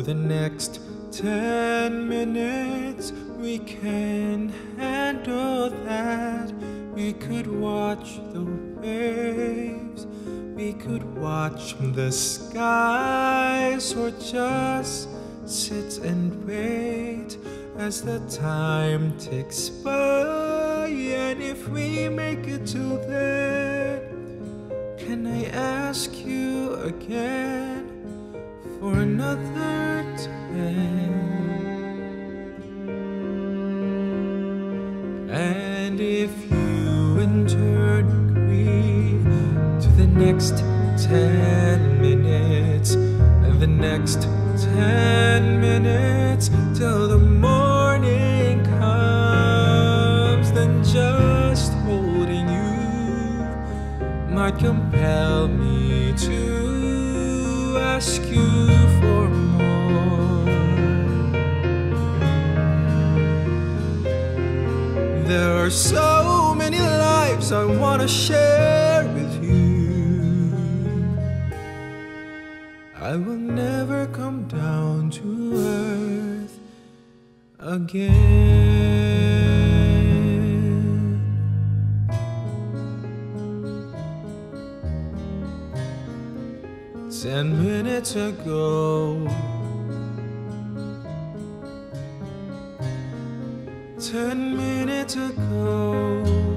the next 10 minutes. We can handle that. We could watch the waves, we could watch the skies, or just sit and wait as the time ticks by. And if we make it to then, can I ask you again for another 10? And if you in turn agree to the next 10 minutes, and the next 10 minutes till the morning comes, then just holding you might compel me to ask you for more. There are so many lives I want to share with you. I will never come down to earth again. 10 minutes ago, 10 minutes ago,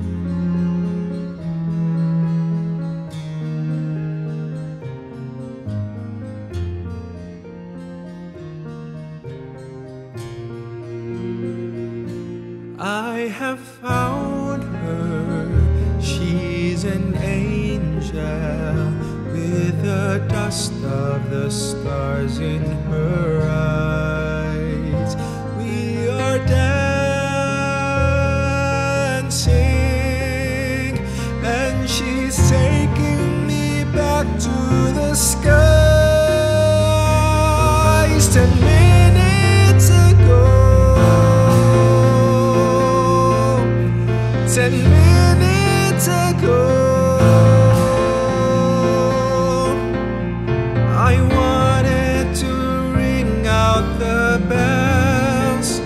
I have found her. She's an angel with the dust of the stars in her eyes. We are dancing, and she's taking me back to the skies. 10 minutes ago, 10 minutes ago, I wanted to ring out the bells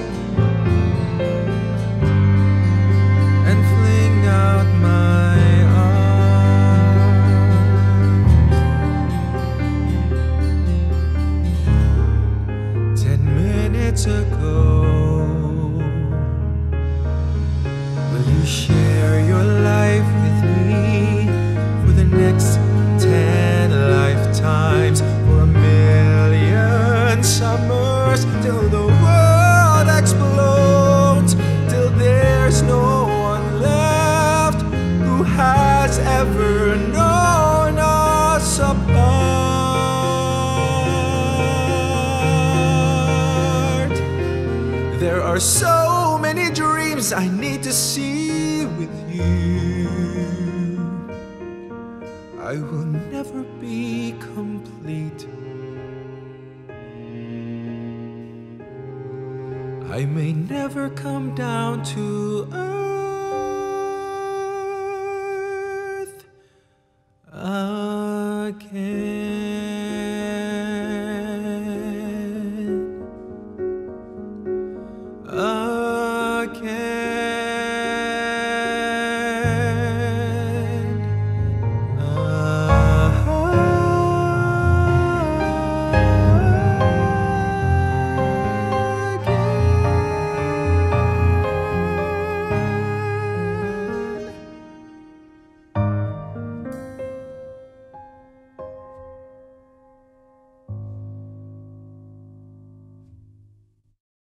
and fling out my arms. 10 minutes ago, will you share your life with me for the next 10 lifetimes, for a million summers, till the world explodes, till there's no one left who has ever known us apart? There are so many dreams I need to see with you. I will never be complete. I may never come down to earth again.